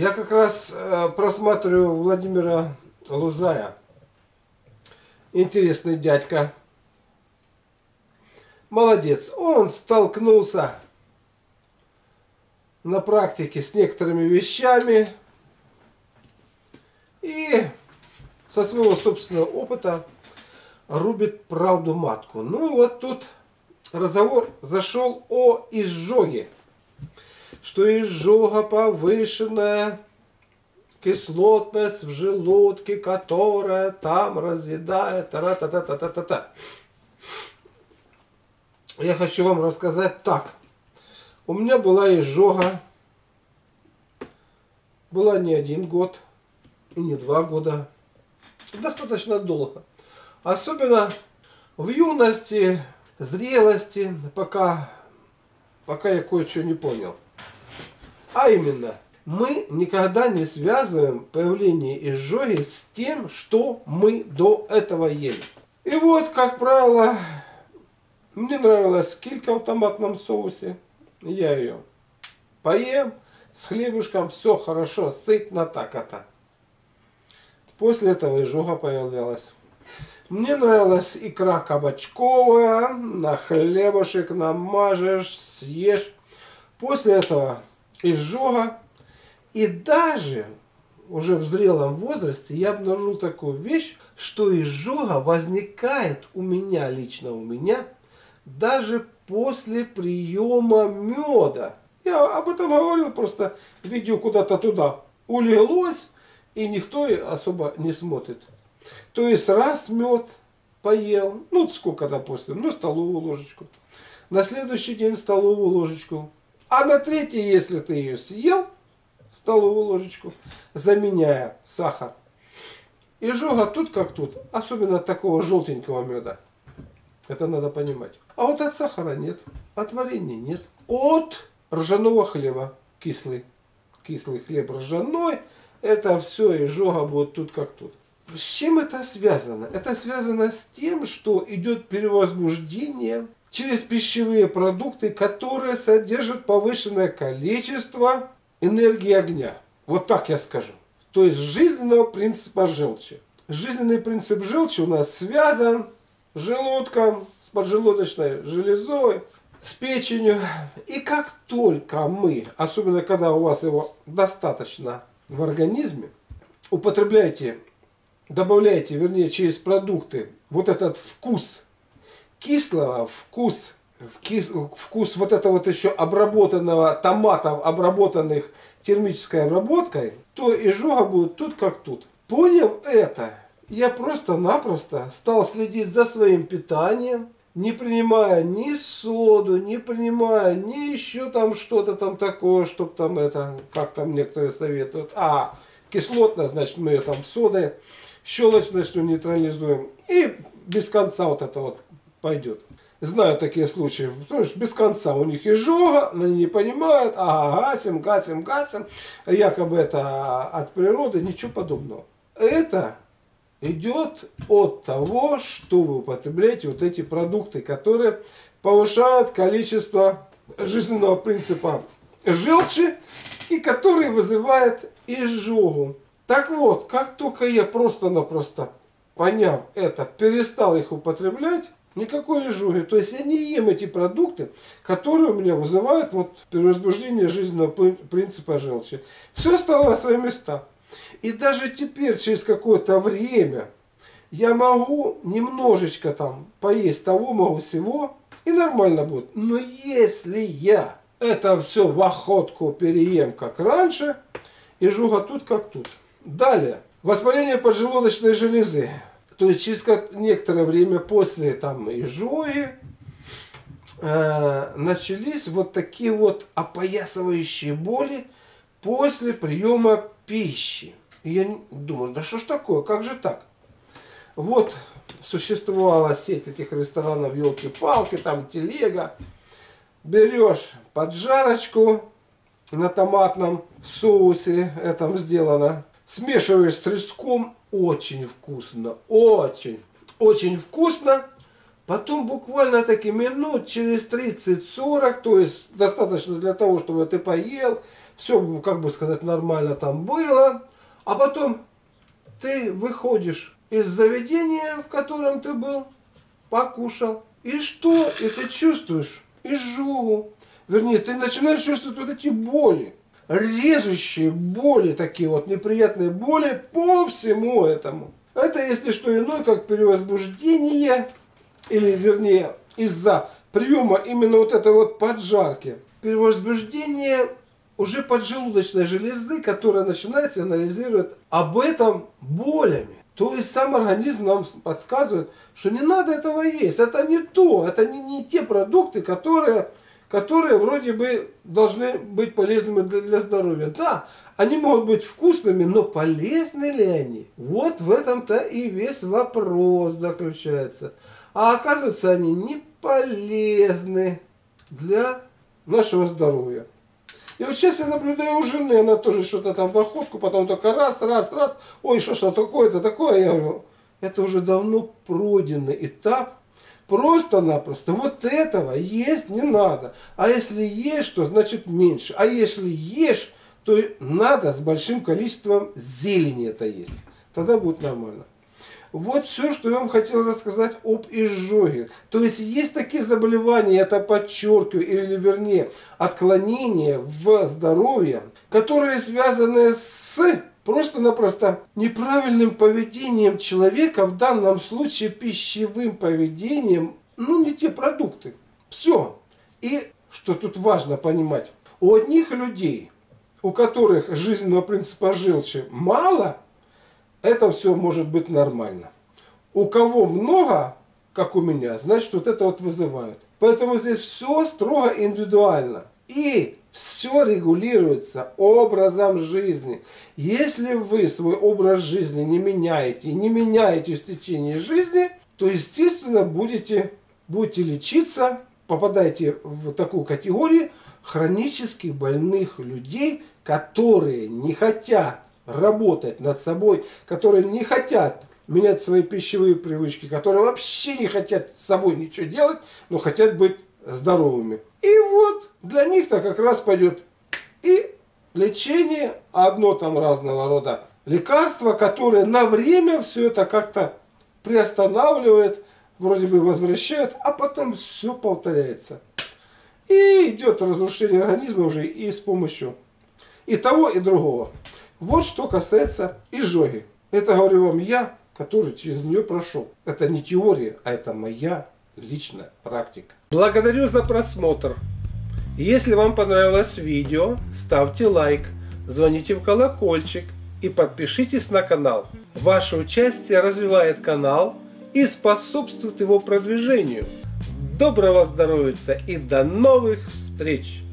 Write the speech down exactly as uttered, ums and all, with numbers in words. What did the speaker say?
Я как раз э, просматриваю Владимира Лузая. Интересный дядька. Молодец. Он столкнулся на практике с некоторыми вещами и со своего собственного опыта рубит правду матку. Ну и вот тут разговор зашел о изжоге. Что изжога повышенная кислотность в желудке, которая там разъедает. Та-та-та-та-та-та. Я хочу вам рассказать так. У меня была изжога. Была не один год и не два года. Достаточно долго. Особенно в юности, зрелости, пока, пока я кое-что не понял. А именно, мы никогда не связываем появление изжоги с тем, что мы до этого ели. И вот, как правило, мне нравилась килька в томатном соусе. Я ее поем с хлебушком, все хорошо, сытно так-то. После этого изжога появлялась. Мне нравилась икра кабачковая, на хлебушек намажешь, съешь. После этого изжога. И даже уже в зрелом возрасте я обнаружил такую вещь, что изжога возникает у меня, лично у меня, даже после приема меда. Я об этом говорил, просто видео куда-то туда улеглось, и никто особо не смотрит. То есть раз мед поел, ну сколько, допустим, ну столовую ложечку. На следующий день столовую ложечку. А на третий, если ты ее съел, столовую ложечку, заменяя сахар. Изжога тут как тут, особенно от такого желтенького меда. Это надо понимать. А вот от сахара нет, от варенья нет. От ржаного хлеба, кислый, кислый хлеб ржаной, это все изжога будет тут как тут. С чем это связано? Это связано с тем, что идет перевозбуждение через пищевые продукты, которые содержат повышенное количество энергии огня. Вот так я скажу. То есть жизненного принципа желчи. Жизненный принцип желчи у нас связан с желудком, с поджелудочной железой, с печенью. И как только мы, особенно когда у вас его достаточно в организме, употребляете, добавляете, вернее, через продукты вот этот вкус кислого, вкус, вкус, вкус вот этого вот еще обработанного томатов, обработанных термической обработкой, то изжога будет тут как тут. Поняв это, я просто-напросто стал следить за своим питанием, не принимая ни соду, не принимая ни еще там что-то там такое, чтобы там это, как там некоторые советуют, а, кислотность, значит мы ее там содой, щелочностью нейтрализуем, и без конца вот это вот пойдет. Знаю такие случаи, потому что без конца у них изжога, они не понимают, ага, гасим, гасим, гасим, якобы это от природы, ничего подобного. Это идет от того, что вы употребляете вот эти продукты, которые повышают количество жизненного принципа желчи и которые вызывают изжогу. Так вот, как только я просто-напросто, поняв это, перестал их употреблять, никакой изжоги. То есть я не ем эти продукты, которые у меня вызывают вот перевозбуждение жизненного принципа желчи. Все стало на свои места. И даже теперь, через какое-то время, я могу немножечко там поесть того, могу всего, и нормально будет. Но если я это все в охотку переем, как раньше, изжога тут как тут. Далее. Воспаление поджелудочной железы. То есть через некоторое время после там изжоги э, начались вот такие вот опоясывающие боли после приема пищи. И я думаю, да что ж такое, как же так? Вот существовала сеть этих ресторанов, елки-палки, там телега. Берешь поджарочку на томатном соусе, этом сделано. Смешиваешь с треском, очень вкусно, очень, очень вкусно. Потом буквально таки минут через тридцать-сорок, то есть достаточно для того, чтобы ты поел, все, как бы сказать, нормально там было. А потом ты выходишь из заведения, в котором ты был, покушал. И что? И ты чувствуешь изжогу. Вернее, ты начинаешь чувствовать вот эти боли. Режущие боли, такие вот неприятные боли по всему этому. Это, если что иное, как перевозбуждение, или вернее, из-за приема именно вот этой вот поджарки. Перевозбуждение уже поджелудочной железы, которая начинает сигнализировать об этом болями. То есть сам организм нам подсказывает, что не надо этого есть. Это не то, это не, не те продукты, которые, которые вроде бы должны быть полезными для, для здоровья. Да, они могут быть вкусными, но полезны ли они? Вот в этом-то и весь вопрос заключается. А оказывается, они не полезны для нашего здоровья. И вот сейчас я наблюдаю у жены, она тоже что-то там в охотку, потом только раз, раз, раз, ой, что что такое-то такое, я говорю, это уже давно пройденный этап, просто-напросто вот этого есть не надо, а если ешь, то значит меньше, а если ешь, то надо с большим количеством зелени это есть, тогда будет нормально. Вот все, что я вам хотел рассказать об изжоге. То есть есть такие заболевания, это подчеркиваю, или вернее отклонения в здоровье, которые связаны с просто-напросто неправильным поведением человека, в данном случае пищевым поведением, ну не те продукты. Все. И что тут важно понимать, у одних людей, у которых жизненного принципа желчи мало, это все может быть нормально. У кого много, как у меня, значит вот это вот вызывает. Поэтому здесь все строго индивидуально. И все регулируется образом жизни. Если вы свой образ жизни не меняете, не меняете в течение жизни, то естественно будете, будете лечиться, попадаете в такую категорию хронически больных людей, которые не хотят работать над собой, которые не хотят менять свои пищевые привычки, которые вообще не хотят с собой ничего делать, но хотят быть здоровыми. И вот для них-то как раз пойдет и лечение, одно там разного рода лекарства, которые на время все это как-то приостанавливает, вроде бы возвращает, а потом все повторяется. И идет разрушение организма уже и с помощью и того, и другого. Вот что касается изжоги. Это говорю вам я, который через нее прошел. Это не теория, а это моя личная практика. Благодарю за просмотр. Если вам понравилось видео, ставьте лайк, звоните в колокольчик и подпишитесь на канал. Ваше участие развивает канал и способствует его продвижению. Доброго здоровья и до новых встреч!